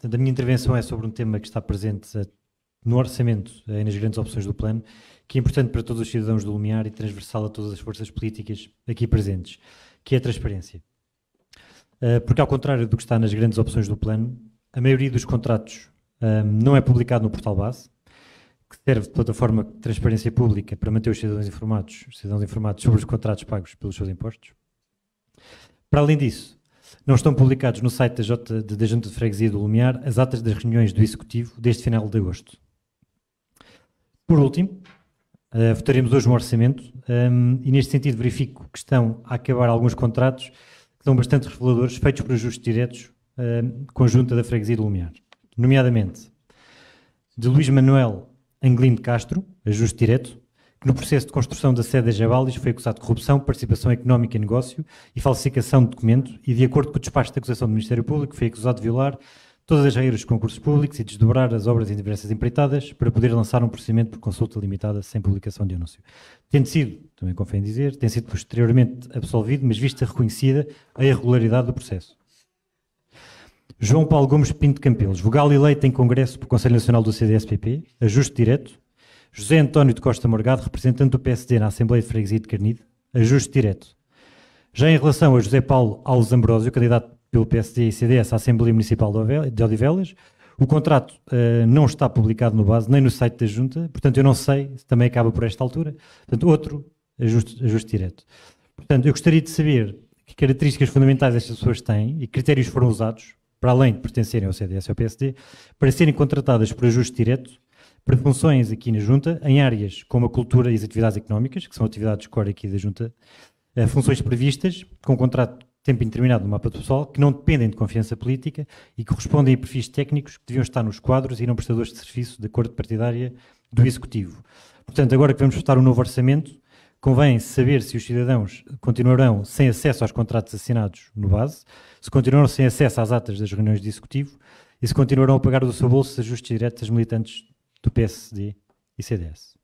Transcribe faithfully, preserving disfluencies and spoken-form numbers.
Portanto, a minha intervenção é sobre um tema que está presente uh, no orçamento uh, e nas grandes opções do plano, que é importante para todos os cidadãos do Lumiar e transversal a todas as forças políticas aqui presentes, que é a transparência. Uh, porque, ao contrário do que está nas grandes opções do plano, a maioria dos contratos uh, não é publicado no portal base, que serve de plataforma de transparência pública para manter os cidadãos informados, os cidadãos informados sobre os contratos pagos pelos seus impostos. Para além disso, não estão publicados no site da, J, da Junta de Freguesia do Lumiar as atas das reuniões do Executivo desde final de agosto. Por último, uh, votaremos hoje um orçamento um, e, neste sentido, verifico que estão a acabar alguns contratos que são bastante reveladores, feitos por ajustes diretos uh, conjunta da Freguesia do Lumiar. Nomeadamente, de Luís Manuel Angelino de Castro, ajuste direto, que no processo de construção da sede da Jabalis foi acusado de corrupção, participação económica em negócio e falsificação de documento e, de acordo com o despacho de acusação do Ministério Público, foi acusado de violar todas as regras dos concursos públicos e desdobrar as obras em diversas empreitadas para poder lançar um procedimento por consulta limitada sem publicação de anúncio. Tendo sido, também convém dizer, tem sido posteriormente absolvido, mas vista reconhecida a irregularidade do processo. João Paulo Gomes Pinto Campelos, vogal eleito em Congresso por Conselho Nacional do C D S P P, ajuste direto. José António de Costa Morgado, representante do P S D na Assembleia de Freguesia de Carnide, ajuste direto. Já em relação a José Paulo Alves Ambrósio, candidato pelo P S D e C D S à Assembleia Municipal de Odivelas, o contrato uh, não está publicado no base, nem no site da Junta, portanto eu não sei se também acaba por esta altura. Portanto, outro ajuste, ajuste direto. Portanto, eu gostaria de saber que características fundamentais estas pessoas têm e que critérios foram usados, para além de pertencerem ao C D S e ao P S D, para serem contratadas por ajuste direto para funções aqui na Junta, em áreas como a cultura e as atividades económicas, que são atividades core aqui da Junta, uh, funções previstas, com contrato de tempo indeterminado no mapa do pessoal, que não dependem de confiança política e que correspondem a perfis técnicos que deviam estar nos quadros e não prestadores de serviço de acordo partidária do Executivo. Portanto, agora que vamos votar um novo orçamento, convém saber se os cidadãos continuarão sem acesso aos contratos assinados no base, se continuarão sem acesso às atas das reuniões do Executivo e se continuarão a pagar do seu bolso ajustes diretos aos militantes do P S D e C D S.